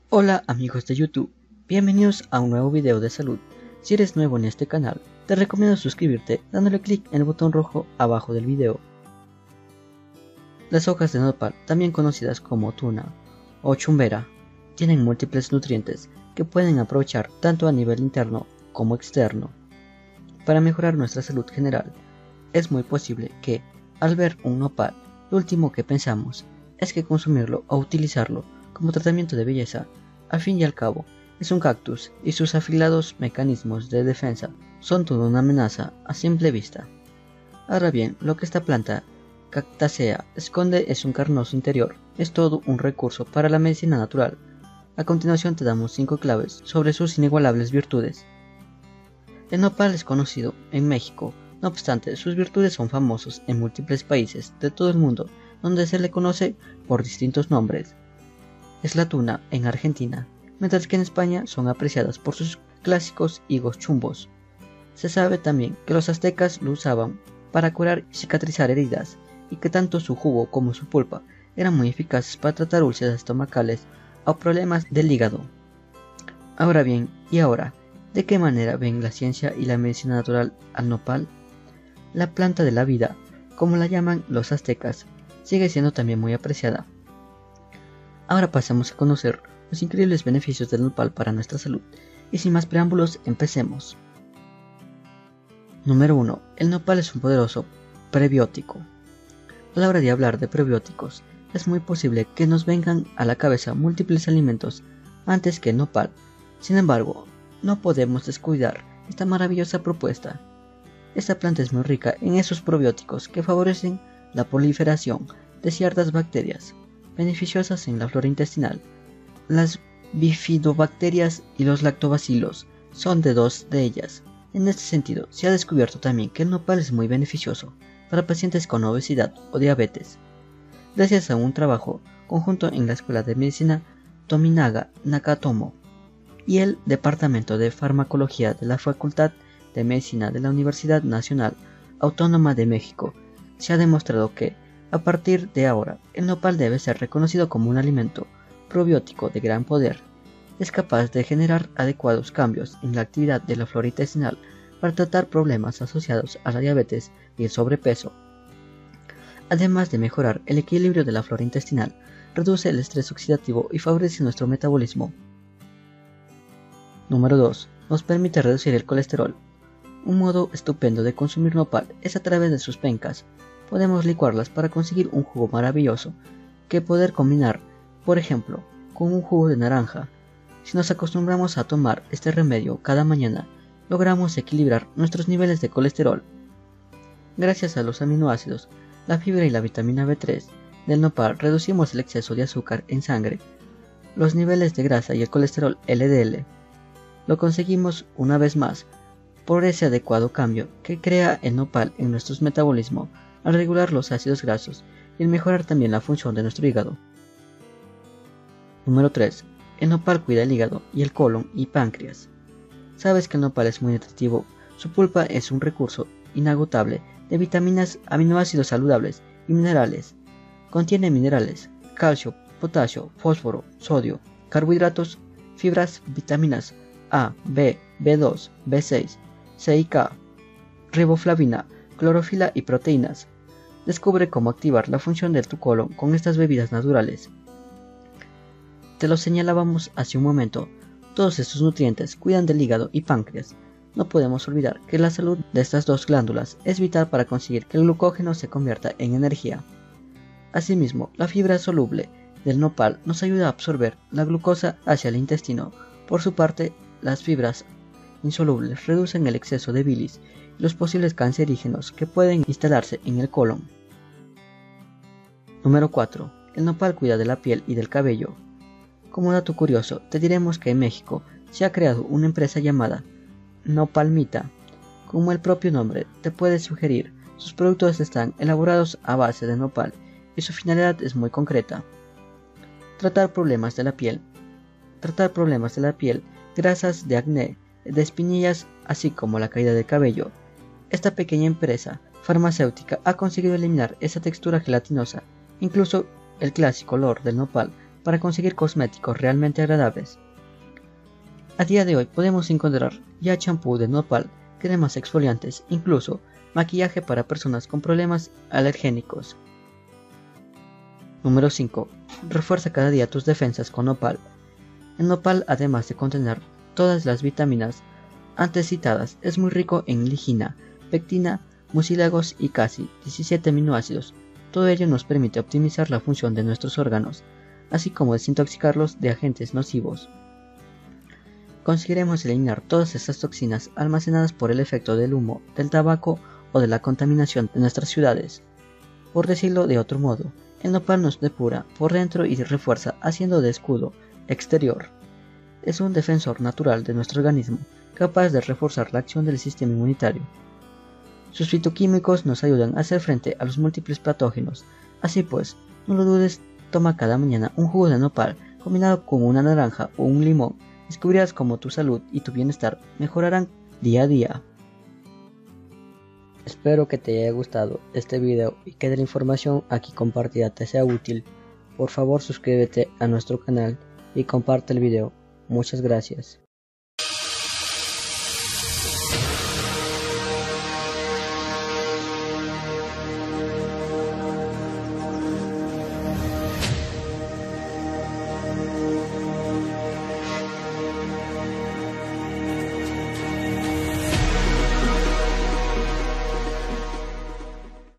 Hola amigos de YouTube, bienvenidos a un nuevo video de salud. Si eres nuevo en este canal, te recomiendo suscribirte dándole clic en el botón rojo abajo del video. Las hojas de nopal, también conocidas como tuna o chumbera, tienen múltiples nutrientes que pueden aprovechar tanto a nivel interno como externo. Para mejorar nuestra salud general, es muy posible que, al ver un nopal, lo último que pensamos es que consumirlo o utilizarlo como tratamiento de belleza, al fin y al cabo, es un cactus y sus afilados mecanismos de defensa son toda una amenaza a simple vista. Ahora bien, lo que esta planta cactácea esconde es un carnoso interior, es todo un recurso para la medicina natural. A continuación te damos 5 claves sobre sus inigualables virtudes. El nopal es conocido en México, no obstante, sus virtudes son famosos en múltiples países de todo el mundo, donde se le conoce por distintos nombres. Es la tuna en Argentina, mientras que en España son apreciadas por sus clásicos higos chumbos. Se sabe también que los aztecas lo usaban para curar y cicatrizar heridas, y que tanto su jugo como su pulpa eran muy eficaces para tratar úlceras estomacales o problemas del hígado. Ahora bien, ¿y ahora? ¿De qué manera ven la ciencia y la medicina natural al nopal? La planta de la vida, como la llaman los aztecas, sigue siendo también muy apreciada. Ahora pasemos a conocer los increíbles beneficios del nopal para nuestra salud, y sin más preámbulos, empecemos. Número 1. El nopal es un poderoso prebiótico. A la hora de hablar de prebióticos, es muy posible que nos vengan a la cabeza múltiples alimentos antes que el nopal. Sin embargo, no podemos descuidar esta maravillosa propuesta. Esta planta es muy rica en esos probióticos que favorecen la proliferación de ciertas bacterias beneficiosas en la flora intestinal. Las bifidobacterias y los lactobacilos son de dos de ellas. En este sentido, se ha descubierto también que el nopal es muy beneficioso para pacientes con obesidad o diabetes, gracias a un trabajo conjunto en la Escuela de Medicina Tominaga Nakatomo y el Departamento de Farmacología de la Facultad de Medicina de la Universidad Nacional Autónoma de México. Se ha demostrado que, a partir de ahora, el nopal debe ser reconocido como un alimento probiótico de gran poder. Es capaz de generar adecuados cambios en la actividad de la flora intestinal para tratar problemas asociados a la diabetes y el sobrepeso. Además de mejorar el equilibrio de la flora intestinal, reduce el estrés oxidativo y favorece nuestro metabolismo. Número 2. Nos permite reducir el colesterol. Un modo estupendo de consumir nopal es a través de sus pencas. Podemos licuarlas para conseguir un jugo maravilloso que poder combinar, por ejemplo, con un jugo de naranja. Si nos acostumbramos a tomar este remedio cada mañana, logramos equilibrar nuestros niveles de colesterol. Gracias a los aminoácidos, la fibra y la vitamina B3 del nopal reducimos el exceso de azúcar en sangre, los niveles de grasa y el colesterol LDL. Lo conseguimos una vez más por ese adecuado cambio que crea el nopal en nuestro metabolismo al regular los ácidos grasos y al mejorar también la función de nuestro hígado. Número 3. El nopal cuida el hígado y el colon y páncreas. Sabes que el nopal es muy nutritivo, su pulpa es un recurso inagotable de vitaminas, aminoácidos saludables y minerales. Contiene minerales, calcio, potasio, fósforo, sodio, carbohidratos, fibras, vitaminas A, B, B2, B6, C y K, riboflavina, clorofila y proteínas. Descubre cómo activar la función de tu colon con estas bebidas naturales. Te lo señalábamos hace un momento, todos estos nutrientes cuidan del hígado y páncreas. No podemos olvidar que la salud de estas dos glándulas es vital para conseguir que el glucógeno se convierta en energía. Asimismo, la fibra soluble del nopal nos ayuda a absorber la glucosa hacia el intestino. Por su parte, las fibras insolubles reducen el exceso de bilis y los posibles cancerígenos que pueden instalarse en el colon. Número 4. El nopal cuida de la piel y del cabello. Como dato curioso, te diremos que en México se ha creado una empresa llamada Nopalmita. Como el propio nombre te puede sugerir, sus productos están elaborados a base de nopal y su finalidad es muy concreta: tratar problemas de la piel, grasas de acné, de espinillas, así como la caída del cabello. Esta pequeña empresa farmacéutica ha conseguido eliminar esa textura gelatinosa. Incluso el clásico olor del nopal para conseguir cosméticos realmente agradables. A día de hoy podemos encontrar ya champú de nopal, cremas exfoliantes, incluso maquillaje para personas con problemas alergénicos. Número 5. Refuerza cada día tus defensas con nopal. El nopal, además de contener todas las vitaminas antes citadas, es muy rico en ligina, pectina, mucílagos y casi 17 aminoácidos. Todo ello nos permite optimizar la función de nuestros órganos, así como desintoxicarlos de agentes nocivos. Conseguiremos eliminar todas estas toxinas almacenadas por el efecto del humo, del tabaco o de la contaminación de nuestras ciudades. Por decirlo de otro modo, el nopal nos depura por dentro y refuerza haciendo de escudo exterior. Es un defensor natural de nuestro organismo, capaz de reforzar la acción del sistema inmunitario. Sus fitoquímicos nos ayudan a hacer frente a los múltiples patógenos. Así pues, no lo dudes, toma cada mañana un jugo de nopal combinado con una naranja o un limón. Descubrirás cómo tu salud y tu bienestar mejorarán día a día. Espero que te haya gustado este video y que de la información aquí compartida te sea útil. Por favor suscríbete a nuestro canal y comparte el video. Muchas gracias.